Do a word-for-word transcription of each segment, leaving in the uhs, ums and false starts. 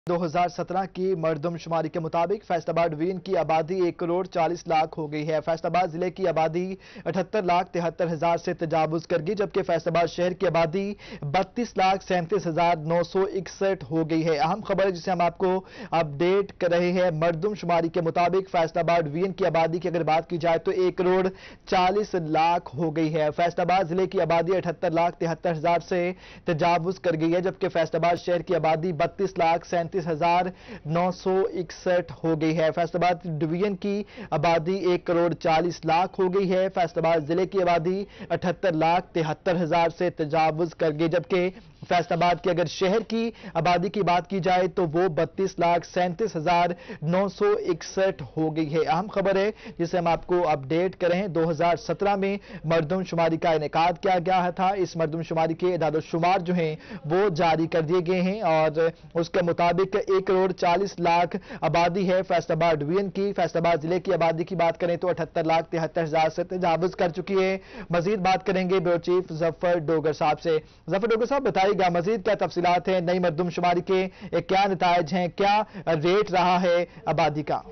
दो हज़ार सत्रह की मरदम शुमारी के मुताबिक फैसलाबाद डिवीजन की आबादी एक करोड़ चालीस लाख हो गई है। फैसलाबाद जिले की आबादी अठहत्तर लाख तिहत्तर हजार से तजावुज कर गई, जबकि फैसलाबाद शहर की आबादी बत्तीस लाख सैंतीस हजार नौ सौ इकसठ हो गई है। अहम खबर है जिसे हम आपको अपडेट कर रहे हैं। मरदम शुमारी के मुताबिक फैसलाबाद डिवीजन की आबादी की अगर बात की जाए तो एक करोड़ चालीस लाख हो गई है। फैसलाबाद जिले की आबादी अठहत्तर लाख तिहत्तर हजार से तजावुज कर गई है, जबकि फैसलाबाद शहर की आबादी बत्तीस लाख सैंतीस हजार नौ सौ इकसठ हो गई है। फैसलाबाद डिवीजन की आबादी एक करोड़ चालीस लाख हो गई है। फैसलाबाद जिले की आबादी अठहत्तर लाख तिहत्तर हजार से तजावुज कर गई, जबकि फैसलाबाद की अगर शहर की आबादी की बात की जाए तो वो बत्तीस लाख सैंतीस हजार नौ सौ इकसठ हो गई है। अहम खबर है जिसे हम आपको अपडेट करें। दो हज़ार सत्रह में मरदम शुमारी का इनेकाद किया गया था। इस मरदम शुमारी के इदादो शुमार जो हैं वो जारी कर दिए गए हैं और उसके मुताबिक एक करोड़ चालीस लाख आबादी है फैसलाबाद डिवीजन की। फैसलाबाद जिले की आबादी की बात करें तो अठहत्तर लाख तिहत्तर हजार से तजावुज कर चुकी है। मजीद बात करेंगे ब्यूरो चीफ जफर डोगर साहब से। जफर डोगर साहब बताइए मजीद क्या तफसीलात हैं, नई मरदम शुमारी के क्या नतायज हैं, क्या रेट रहा है आबादी का?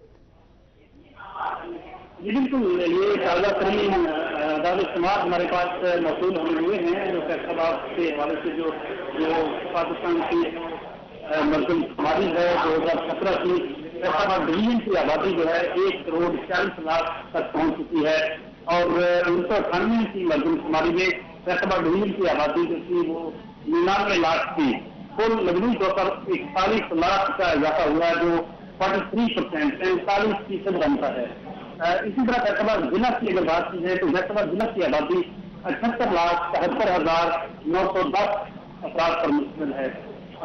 जी बिल्कुल, ये ताज़ा तरीन आदाद शुमार हमारे पास मौजूद होने हुए हैं। जो फैसलाबाद के हवाले से जो जो पाकिस्तान की मरदम शुमारी है दो हजार सत्रह की, फैसलाबाद डिवीजन की आबादी जो है एक करोड़ चालीस लाख तक पहुंच चुकी है और उन्नीस सौ अठानवे की मरदम शुमारी में फैसलाबाद डिवीजन की आबादी जो थी वो निन्यानवे लाख थी। कुल मजमूई तौर पर इकतालीस लाख का इजाफा हुआ है, जो फोर्टी थ्री परसेंट पैंतालीस फीसद बनता है। इसी तरह फैसलाबाद जिला की अगर बात की जाए तो फैसलाबाद जिला की आबादी अठहत्तर लाख तिहत्तर हजार नौ सौ दस अफराद पर मुश्तमिल है।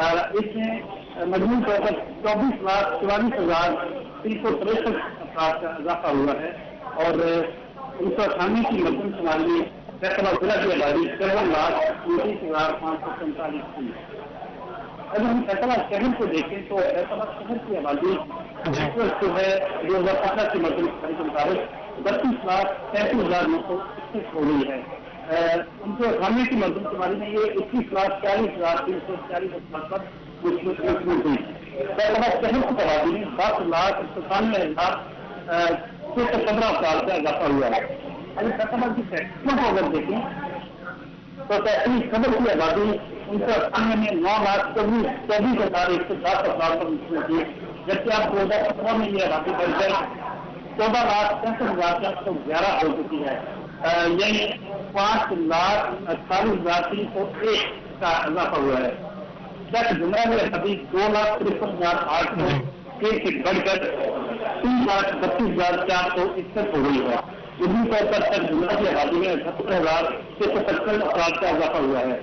इसमें मजमूई तौर पर चौबीस लाख चौवालीस हजार तीन सौ तिरसठ अफराद का इजाफा हुआ है और उन्नीस सौ अठानवे की मरदम शुमारी में फैसलाबाद जिला की आबादी चौवन लाख उनतीस हजार पाँच सौ सैंतालीस थी। अगर हम फैसलाबाद शहर को देखें तो फैसलाबाद शहर की आबादी जो है दो हजार सत्रह की मरदम शुमारी के मुताबिक बत्तीस लाख तैंतीस हजार नौ सौ इकसठ हो गई है। उन्नीस सौ अठानवे की मरदम शुमारी में ये इक्कीस लाख चालीस हजार तीन सौ चालीस अफराद पर मुश्तमिल हुई। फैसलाबाद शहर की आबादी में दस लाख सतानवे हजार छह सौ पंद्रह अफराद का इजाफा हुआ है। अगर फैसलाबाद की फैक्ट्रियों को अगर देखें तो फैक्ट्री खबर की आबादी उन्नीस सौ अट्ठानवे में नौ लाख चौबीस चौबीस हजार एक सौ दस अफराद पर मुश्तमिल थी, जबकि अब दो हजार सत्रह में ये आबादी बढ़कर चौदह लाख पैंसठ हजार चार सौ ग्यारह हो चुकी है। यानी पांच लाख अड़तालीस हजार तीन सौ एक का इजाफा हुआ है। दस जुमरा में आबादी दो लाख तिरपन हजार आठ सौ एक से बढ़कर तीन लाख बत्तीस हजार चार सौ इकसठ हो गई है। उन्हीं तौर पर तक जुमरा की आबादी में अठहत्तर हजार छह सौ पचपन अफराद का इजाफा हुआ है।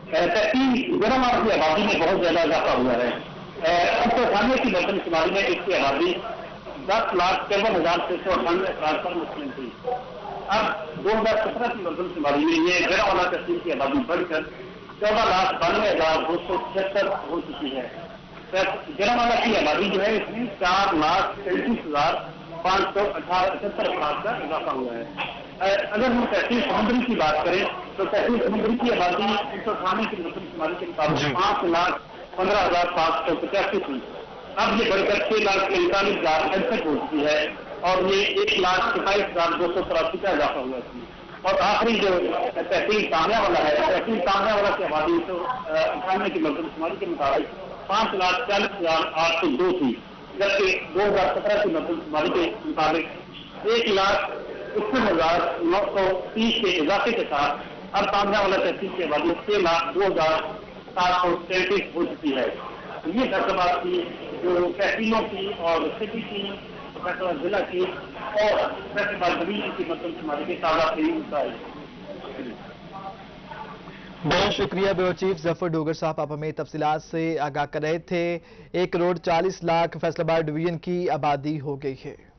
गरमार की आबादी में बहुत ज्यादा इजाफा हुआ है। उन्नीस सौ अठानवे की मरदम शुमारी में इसकी आबादी दस लाख चौवन हजार छह सौ अठानवे अफराद पर मुश्तमिल थी। अब दो हजार सत्रह की मरदम शुमारी में ये गरमाला तहसील की आबादी बढ़कर चौदह लाख बानवे हजार दो सौ छिहत्तर हो चुकी है। गरमाला की आबादी जो है इसमें चार लाख तैंतीस हजार पाँच सौ अठारह अठहत्तर अफराद का इजाफा हुआ है। अगर हम तहसील समुद्री की बात करें तो तहसील समुद्री की आबादी उन्नीस सौ अठानवे की मरदम शुमारी के मुताबिक पाँच लाख पंद्रह हजार पाँच सौ पचासी थी। अब ये बढ़कर छह लाख पैंतालीस हजार अड़सठ हो चुकी है और ये एक लाख सताईस हजार दो सौ तिरासी का इजाफा हुआ थी। और आखिरी जो तहसील तामिया वाला है, तहसील तामिया वाला की आबादी तो अठानवे की मरदम शुमारी के मुताबिक पाँच लाख चालीस हजार आठ सौ दो थी, जबकि दो हजार सत्रह की मरदम शुमारी के मुताबिक एक लाख इकसठ हजार नौ सौ तीस के इजाफे के साथ अब तामिया वाला तहसील की आबादी छह लाख दो हजार सात सौ तैंतीस हो चुकी है। ये फैसलाबाद की जो तहसीलों की और सिटी की, फैसलाबाद जिला की और फैसलाबाद डिवीजन की मरदम शुमारी के ताज़ा तरीन नतीजे। बहुत शुक्रिया ब्यूरो चीफ जफर डोगर साहब, आप हमें तफसीलात से आगाह कर रहे थे। एक करोड़ चालीस लाख फैसलाबाद डिवीजन की आबादी हो गई है।